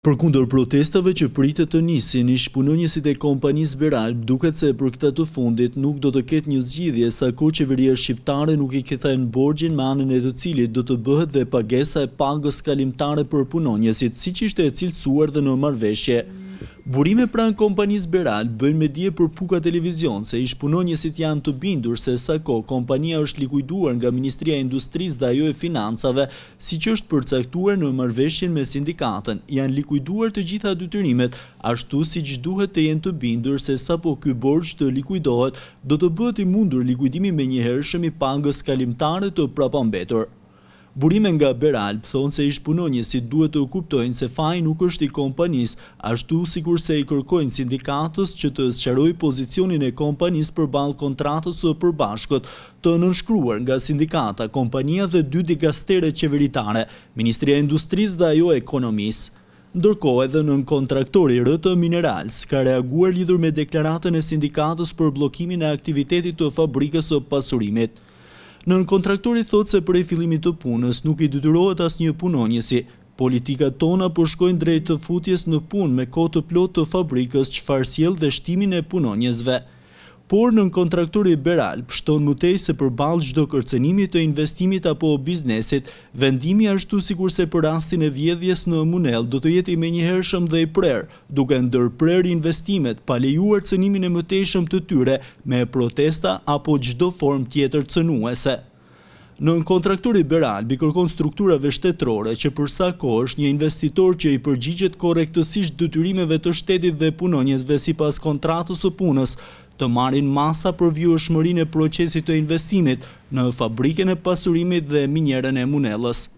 Përkundër protestave që pritet të nisin, ish punonjësit e kompanisë Beralb duket se për këtë të fundit nuk do të ketë një zgjidhje sa kohë qeveria shqiptare nuk i kthen borxhin me anën e të cilit do të bëhet dhe pagesa e pagës kalimtare për punonjësit, siç ishte e cilësuar dhe në marrëveshje. Burime pranë kompanisë Beralb bëjnë me dije për Puka Televizion se ish punonjësit janë të bindur se sa kohë kompania është likuiduar nga Ministria e Industrisë dhe ajo e Financave, siç është përcaktuar në marrëveshjen me sindikatën, janë likuiduar të gjitha detyrimet, ashtu siç duhet të jenë të bindur se sapo ky borxh të likuidohet, do të bëhet i mundur likuidimi menjëhershëm i pagës kalimtare të prapambetur. Burime nga Beralb thonë se ish punonjësit duhet të kuptojnë se faji nuk është i kompanisë, ashtu sikurse i kërkojnë sindikatës që të sqarojë pozicionin e kompanisë përballë kontratës së përbashkët, të nënshkruar nga sindikata, kompania dhe 2 dikasteret qeveritare, Ministria e Industrisë dhe ajo e Ekonomisë. Ndërkohë edhe nën kontraktori RT Minerals ka reaguar lidhur me deklaratën e sindikatës për bllokimin e aktivitetit të fabrikës së pasurimit. Nën kontraktori thotë se prej fillimit të punës nuk i detyrohet asnjë punonjësi. Politikat tona po shkojnë drejt të futjes në punë me kohë të plotë të fabrikës, çfarë sjell dhe shtimin e punonjësve. Por nën kontraktori Beralb shton mëtej se përballë çdo kërcënimi të investimit apo biznesit, vendimi ashtu sikurse për rastin e vjedhjes në Munell do të jetë i menjëhershëm dhe i prerë, duke ndërprerë investimet, pa lejuar cënimin e mëtejshëm të tyre me protesta apo çdo formë tjetër cënuese. Nën kontraktori Beralb i kërkon strukturave shtetërore që për sa kohë është një investitor që i përgjigjet korrektësisht detyrimeve të shtetit dhe punonjësve sipas kontratës së punës, të marrin masa për vjueshmërinë e procesit të investimit në fabrikën e pasurimit dhe minjerën e Munellës.